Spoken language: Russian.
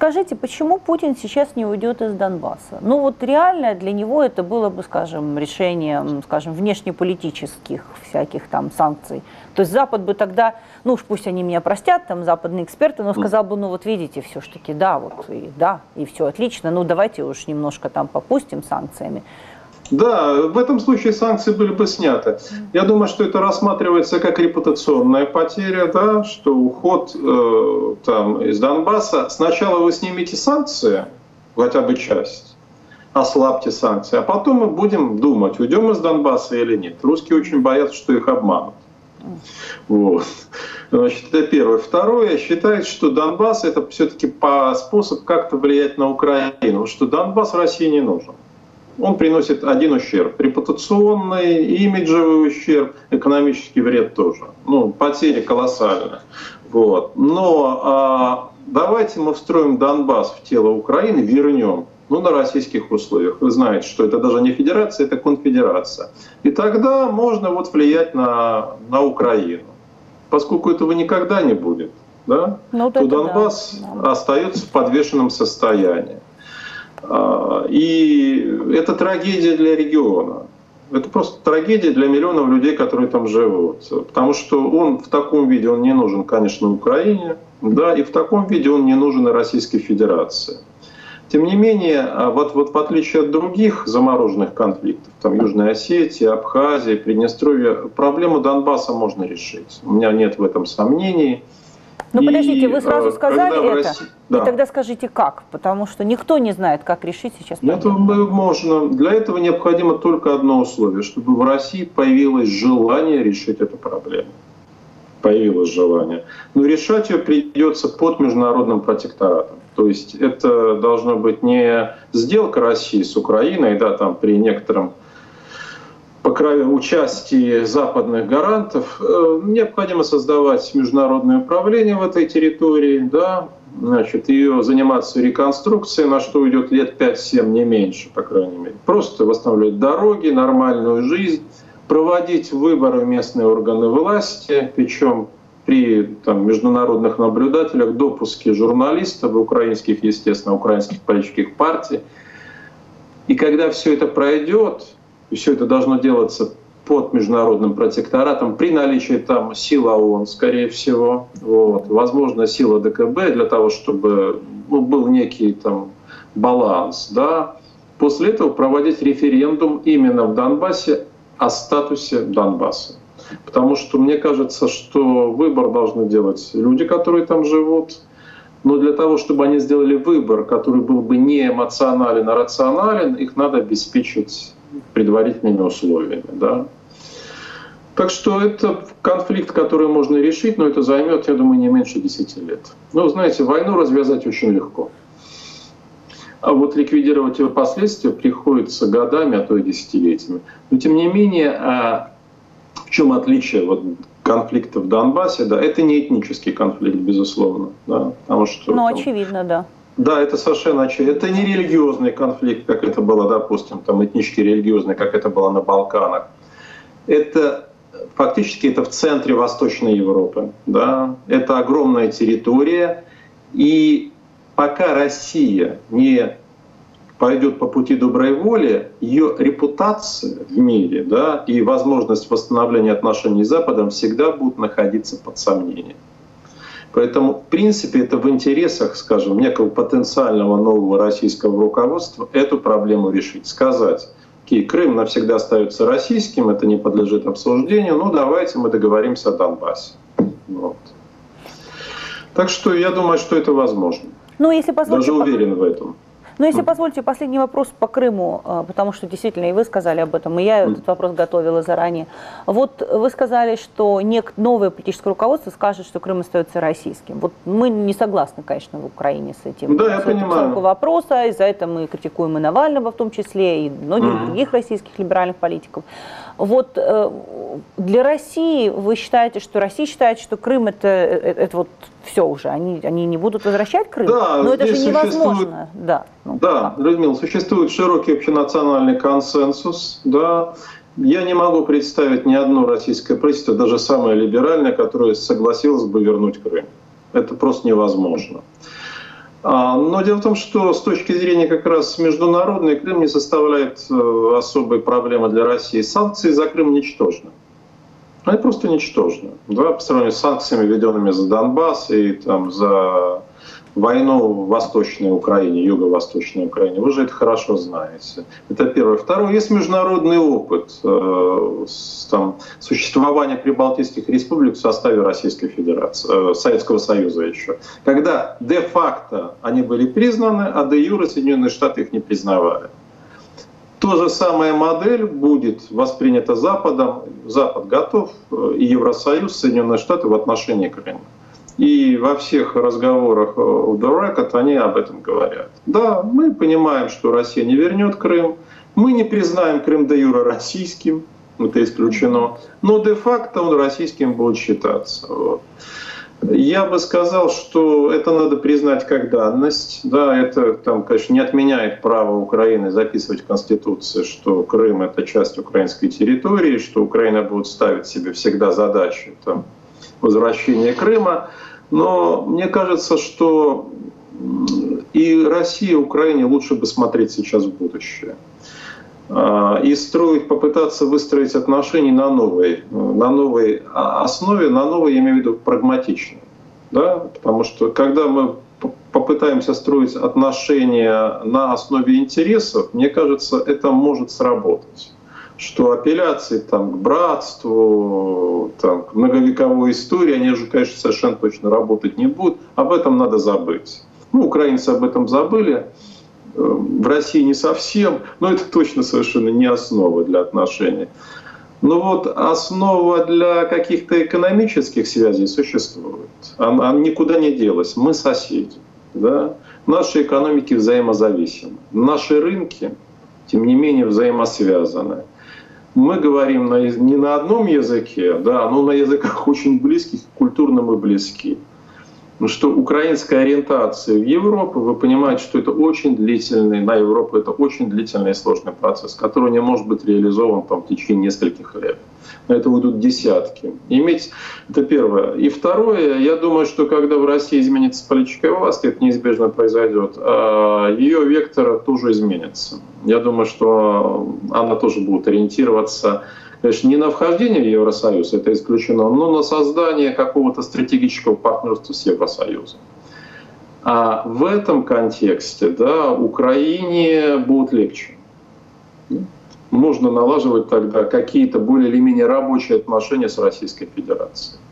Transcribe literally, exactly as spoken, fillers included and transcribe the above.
Скажите, почему Путин сейчас не уйдет из Донбасса? Ну вот реально для него это было бы, скажем, решением, скажем, внешнеполитических всяких там санкций. То есть Запад бы тогда, ну уж пусть они меня простят, там западные эксперты, но сказал бы, ну вот видите, все-таки да, вот и да, и все отлично, ну давайте уж немножко там попустим санкциями. Да, в этом случае санкции были бы сняты. Я думаю, что это рассматривается как репутационная потеря, да, что уход э, там, из Донбасса. Сначала вы снимете санкции, хотя бы часть, ослабьте санкции, а потом мы будем думать, уйдем из Донбасса или нет. Русские очень боятся, что их обманут. Вот. Значит, это первое. Второе, считает, что Донбасс — это все-таки способ как-то влиять на Украину, что Донбасс России не нужен. Он приносит один ущерб. Репутационный, имиджевый ущерб, экономический вред тоже. Ну, потери колоссальные. Вот. Но а, давайте мы встроим Донбасс в тело Украины, вернем, ну, на российских условиях. Вы знаете, что это даже не федерация, это конфедерация. И тогда можно вот влиять на, на Украину. Поскольку этого никогда не будет, да, ну, то Донбасс да. остается в подвешенном состоянии. И это трагедия для региона. Это просто трагедия для миллионов людей, которые там живут. Потому что он в таком виде он не нужен, конечно, Украине, да, и в таком виде он не нужен и Российской Федерации. Тем не менее, вот, вот в отличие от других замороженных конфликтов, там Южной Осетии, Абхазии, Приднестровья, проблему Донбасса можно решить. У меня нет в этом сомнений. Ну и, подождите, вы сразу сказали это, России... да. и тогда скажите как, потому что никто не знает, как решить сейчас проблему. Это можно. Для этого необходимо только одно условие, чтобы в России появилось желание решить эту проблему. Появилось желание. Но решать ее придется под международным протекторатом. То есть это должна быть не сделка России с Украиной, да, там при некотором по краю участии западных гарантов. Необходимо создавать международное управление в этой территории, да, значит, ее заниматься реконструкцией, на что уйдет лет пять-семь, не меньше, по крайней мере. Просто восстанавливать дороги, нормальную жизнь, проводить выборы в местные органы власти, причем при там, международных наблюдателях, допуске журналистов, украинских, естественно, украинских политических партий. И когда все это пройдет, и все это должно делаться под международным протекторатом, при наличии там сил ООН, скорее всего, вот, возможно, сила ДКБ для того, чтобы ну, был некий там баланс. Да. После этого проводить референдум именно в Донбассе о статусе Донбасса. Потому что мне кажется, что выбор должны делать люди, которые там живут. Но для того, чтобы они сделали выбор, который был бы не эмоционален, а рационален, их надо обеспечить предварительными условиями. Да? Так что это конфликт, который можно решить, но это займет, я думаю, не меньше десяти лет. Ну, знаете, войну развязать очень легко. А вот ликвидировать его последствия приходится годами, а то и десятилетиями. Но тем не менее, в чем отличие вот конфликта в Донбассе? Да, это не этнический конфликт, безусловно. Да, потому что, ну, там, очевидно, да. Да, это совершенно очевидно. Это не религиозный конфликт, как это было, допустим, там этнически религиозный, как это было на Балканах. Это фактически это в центре Восточной Европы. Да? Это огромная территория. И пока Россия не пойдет по пути доброй воли, ее репутация в мире, да, и возможность восстановления отношений с Западом всегда будут находиться под сомнением. Поэтому, в принципе, это в интересах, скажем, некого потенциального нового российского руководства эту проблему решить. Сказать, окей, Крым навсегда остается российским, это не подлежит обсуждению, ну давайте мы договоримся о Донбассе. Вот. Так что я думаю, что это возможно. Ну, если позволите, даже уверен в этом. Ну, если позволите, последний вопрос по Крыму, потому что действительно и вы сказали об этом, и я этот вопрос готовила заранее. Вот вы сказали, что новое политическое руководство скажет, что Крым остается российским. Вот мы не согласны, конечно, в Украине с этим. Да, я понимаю. Вопроса, и за это мы критикуем и Навального в том числе, и многих mm-hmm. других российских либеральных политиков. Вот для России вы считаете, что Россия считает, что Крым это, это, это вот все уже, они, они не будут возвращать Крым? Да, но это же невозможно. Существует... Да, ну, да, Людмила, существует широкий общенациональный консенсус. Да. Я не могу представить ни одно российское правительство, даже самое либеральное, которое согласилось бы вернуть Крым. Это просто невозможно. А, Но дело в том, что с точки зрения как раз международной, Крым не составляет э, особой проблемы для России. Санкции за Крым ничтожны. Они просто ничтожны. Да, по сравнению с санкциями, введенными за Донбасс и там, за войну в Восточной Украине, Юго-Восточной Украине. Вы же это хорошо знаете. Это первое. Второе. Есть международный опыт э, с, там, существования прибалтийских республик в составе Российской Федерации, э, Советского Союза еще. Когда де-факто они были признаны, а де-юре Соединенные Штаты их не признавали. То же самая модель будет воспринята Западом. Запад готов, и Евросоюз, Соединенные Штаты в отношении Крыма. И во всех разговорах у the record они об этом говорят. Да, мы понимаем, что Россия не вернет Крым. Мы не признаем Крым де-юре российским, это исключено. Но де-факто он российским будет считаться. Вот. Я бы сказал, что это надо признать как данность. Да, это, там, конечно, не отменяет право Украины записывать в Конституции, что Крым — это часть украинской территории, что Украина будет ставить себе всегда задачу там, возвращения Крыма. Но мне кажется, что и России, и Украине лучше бы смотреть сейчас в будущее. И строить, попытаться выстроить отношения на новой, на новой основе, на новой, я имею в виду, прагматичной. Да? Потому что когда мы попытаемся строить отношения на основе интересов, мне кажется, это может сработать. Что апелляции там, к братству, там, к многовековой истории, они уже, конечно, совершенно точно работать не будут. Об этом надо забыть. Ну, украинцы об этом забыли. В России не совсем, но это точно совершенно не основа для отношений. Но вот основа для каких-то экономических связей существует. Она, она никуда не делась. Мы соседи. Да? Наши экономики взаимозависимы. Наши рынки, тем не менее, взаимосвязаны. Мы говорим на, не на одном языке, да, но на языках очень близких, культурно мы близки. Ну, что украинская ориентация в Европу, вы понимаете, что это очень длительный, на Европу это очень длительный и сложный процесс, который не может быть реализован там, в течение нескольких лет. На это уйдут десятки. Иметь, это первое. И второе, я думаю, что когда в России изменится политическая власть, это неизбежно произойдет, ее вектор тоже изменится. Я думаю, что она тоже будет ориентироваться, конечно, не на вхождение в Евросоюз, это исключено, но на создание какого-то стратегического партнерства с Евросоюзом. А в этом контексте, да, Украине будет легче. Можно налаживать тогда какие-то более или менее рабочие отношения с Российской Федерацией.